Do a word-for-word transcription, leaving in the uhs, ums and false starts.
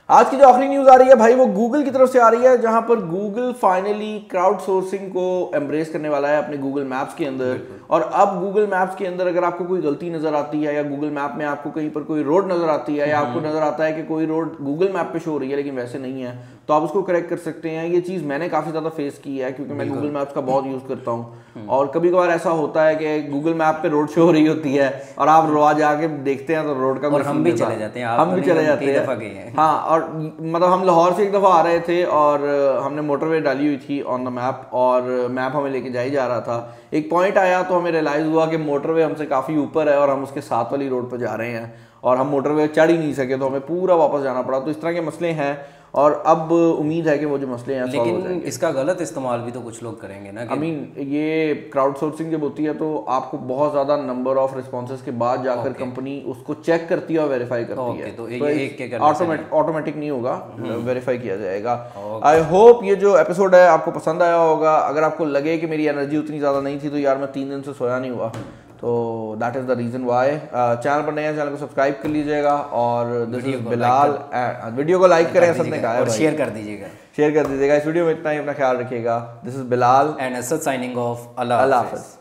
आज की जो आखिरी न्यूज़ आ रही है भाई वो गूगल की तरफ से आ रही है, जहां पर गूगल फाइनली क्राउड सोर्सिंग को एम्ब्रेस करने वाला है अपने गूगल मैप्स के अंदर। और अब गूगल मैप्स के अंदर अगर आपको कोई गलती नजर आती है या गूगल मैप में आपको कहीं पर कोई रोड नजर आती है या आपको नजर आता है कि कोई रोड गूगल मैप पे शो हो रही है लेकिन वैसे नहीं है, तो आप उसको करेक्ट कर सकते हैं। ये चीज़ मैंने काफ़ी ज़्यादा फेस की है क्योंकि मैं गूगल मैप्स का बहुत यूज़ करता हूँ। और कभी कभार ऐसा होता है कि गूगल मैप पे रोड शो हो रही होती है और आप रोज जाके देखते हैं तो रोड का और हम भी चले जाते हैं, हम भी चले जाते हैं। हाँ, और मतलब हम लाहौर से एक दफ़ा आ रहे थे और हमने मोटरवे डाली हुई थी ऑन द मैप और मैप हमें लेके जा ही जा रहा था। एक पॉइंट आया तो हमें रियलाइज़ हुआ कि मोटरवे हमसे काफ़ी ऊपर है और हम उसके साथ वाली रोड पर जा रहे हैं और हम मोटरवे चढ़ ही नहीं सके, तो हमें पूरा वापस जाना पड़ा। तो इस तरह के मसले हैं और अब उम्मीद है कि वो जो मसले हैं लेकिन इसका गलत इस्तेमाल भी तो कुछ लोग करेंगे ना। आई मीन ये क्राउड सोर्सिंग जब होती है तो आपको बहुत ज़्यादा नंबर ऑफ रिस्पॉन्सेज के बाद जाकर कंपनी उसको चेक करती है और वेरीफाई करती है, तो एक ऑटोमेटिक नहीं होगा, वेरीफाई किया जाएगा। आई होप ये जो एपिसोड है आपको पसंद आया होगा। अगर आपको लगे कि मेरी एनर्जी उतनी ज़्यादा नहीं थी तो यार मैं तीन दिन से सोया नहीं हुआ, तो that is the reason why. Channel पर नए हैं, चैनल को सब्सक्राइब कर लीजिएगा और दिस इज बिलाल। वीडियो को लाइक करें, सबने कहा है, और शेयर कर दीजिएगा शेयर कर दीजिएगा। इस वीडियो में इतना ही, अपना ख्याल रखिएगा। This is Bilal and Asad signing off. Allah हाफ़िज़।